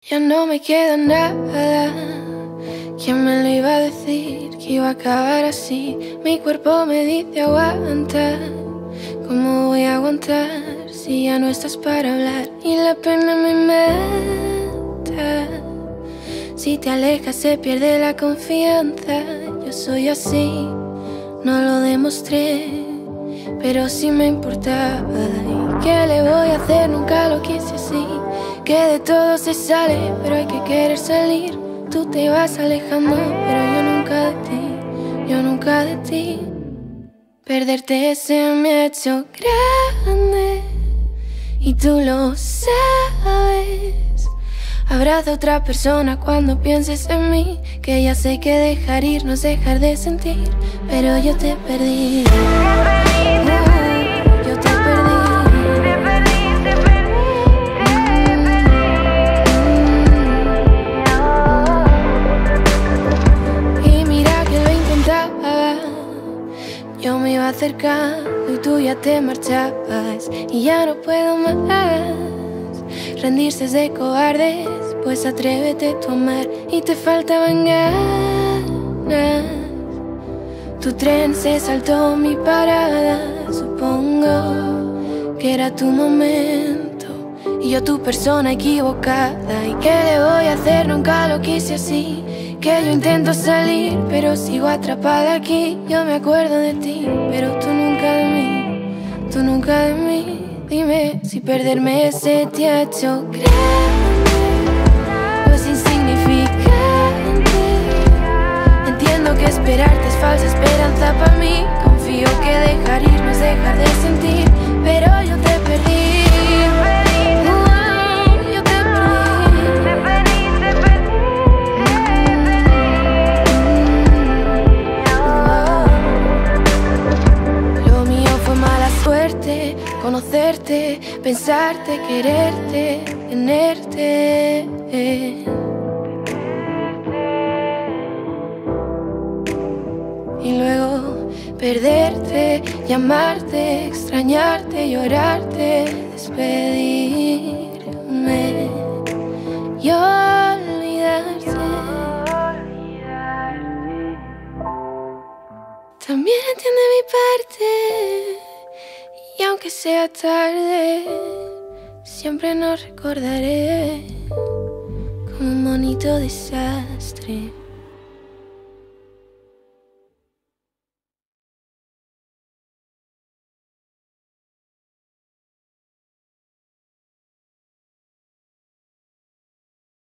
Ya no me queda nada. ¿Quién me lo iba a decir que iba a acabar así? Mi cuerpo me dice aguanta. ¿Cómo voy a aguantar si ya no estás para hablar? Y la pena me mata. Si te alejas se pierde la confianza. Yo soy así, no lo demostré, pero sí me importaba. ¿Y qué le voy a hacer? Nunca lo quise así. Que de todo se sale, pero hay que querer salir. Tú te vas alejando, pero yo nunca de ti, yo nunca de ti. Perderte se me ha hecho grande y tú lo sabes. Abraza a otra persona cuando pienses en mí, que ya sé que dejar ir no es dejar de sentir, pero yo te perdí. Yo te perdí. Y mira que lo intentaba, yo me iba acercando y tú ya te marchabas. Y ya no puedo más, rendirse es de cobardes, pues atrévete tú a amar. Y te faltaban ganas, tu tren se saltó mi parada. Supongo que era tu momento y yo tu persona equivocada. ¿Y qué le voy a hacer? Nunca lo quise así. Que yo intento salir, pero sigo atrapada aquí. Yo me acuerdo de ti, pero tú nunca de mí, tú nunca de mí. Dime si perderme se te ha hecho grande o es insignificante. Entiendo que esperarte es falsa esperanza para mí. Confío que dejar ir no es dejar de sentir, pero yo te perdí. Yo te perdí. Lo mío fue mala suerte, conocerte, pensarte, quererte, tenerte. Y luego perderte, llamarte, extrañarte, llorarte, despedirme y olvidarte. También entiende mi parte, y aunque sea tarde, siempre nos recordaré como un bonito desastre.